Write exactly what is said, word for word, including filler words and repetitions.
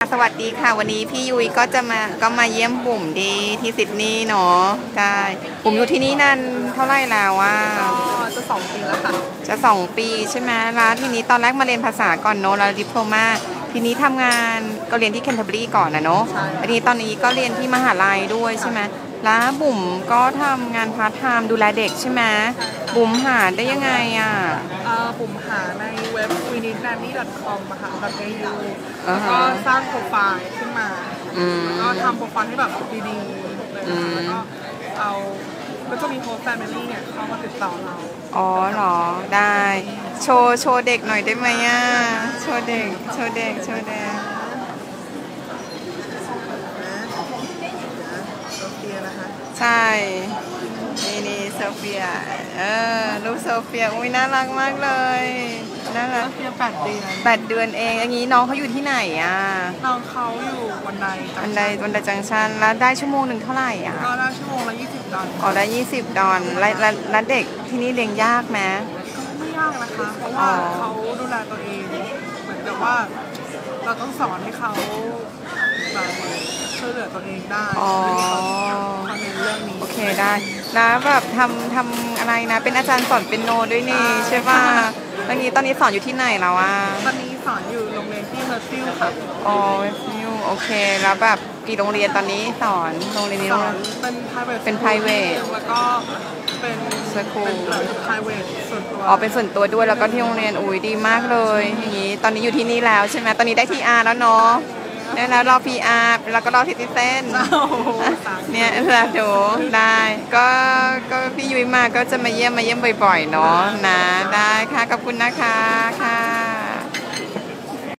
สวัสดีค่ะวันนี้พี่ยุ้ยก็จะมาก็มาเยี่ยมบุ๋มดีที่ซิดนีย์เนาะใช่บุ๋มอยู่ที่นี่นานเท่าไหร่แล้วว่าก็จะสองปีแล้วค่ะจะสองปีใช่ไหมแล้วทีนี้ตอนแรกมาเรียนภาษาก่อนเนาะแล้วดิโพลมาทีนี้ทำงานก็เรียนที่เคนเทอร์เบอรีก่อนนะเนาะทีนี้ตอนนี้ก็เรียนที่มหาลัยด้วยใช่ไหมแล้วบุ๋มก็ทำงานพาร์ทไทม์ดูแลเด็กใช่ไหมบุ๋มหาได้ยังไงอ่ะบุ๋มหาในเว็บ วี นิด นันนี่ ดอท คอม อะค่ะ .au แล้วก็สร้างโปรไฟล์ขึ้นมาแล้วก็ทำโปรไฟล์ให้แบบดีๆเลยแล้วก็เอาก็จะมีโฮสต์แฟมิลี่เนี่ยเข้ามาติดต่อเราอ๋อเหรอได้โชว์โชว์เด็กหน่อยได้ไหมอ่ะโชว์เด็กโชว์เด็กโชว์เด็กโซเฟียนะคะใช่นี่นี่โซเฟียเออลูกโซเฟียอุ้ยน่ารักมากเลยน่ารักโซเฟียแปดเดือนแปดเดือนเองอย่างนี้น้องเขาอยู่ที่ไหนอ่ะน้องเขาอยู่วันใดวันใดวันใดจังชันแล้วได้ชั่วโมงหนึ่งเท่าไหร่อ่ะก็ได้ชั่วโมงละยี่สิบดอลอ๋อได้ยี่สิบดอลแล้วแล้วเด็กที่นี่เลี้ยงยากไหมไม่ยากนะคะเพราะว่าเขาดูแลตัวเองเหมือนกับว่าเราต้องสอนให้เขาแบบช่วยเหลือตัวเองได้อ๋อทำในเรื่องนี้โอเคได้แล้วแบบทำทำอะไรนะเป็นอาจารย์สอนเปียโนด้วยนี่ใช่ป่ะตอนนี้ตอนนี้สอนอยู่ที่ไหนแล้วอ่ะตอนนี้สอนอยู่โรงเรียนที่เฮอร์ซิลค่ะอ๋อเฮอร์ซิลโอเคแล้วแบบกี่โรงเรียนตอนนี้สอนโรงเรียนนี้สอนเป็น private เป็น private แล้วก็เป็นสคูล private ส่วนตัวอ๋อเป็นส่วนตัวด้วยแล้วก็ที่โรงเรียนอุ้ยดีมากเลยอย่างนี้ตอนนี้อยู่ที่นี่แล้วใช่ไหมตอนนี้ได้ ที อาร์ แล้วเนาะได้แล้วรอ พี อาร์ แล้วก็รอซิติเซนเนี่ยเราดูได้ก็ก็พี่ยุ้ยมาก็จะมาเยี่ยมมาเยี่ยมบ่อยๆเนาะนะได้ค่ะขอบคุณนะคะค่ะ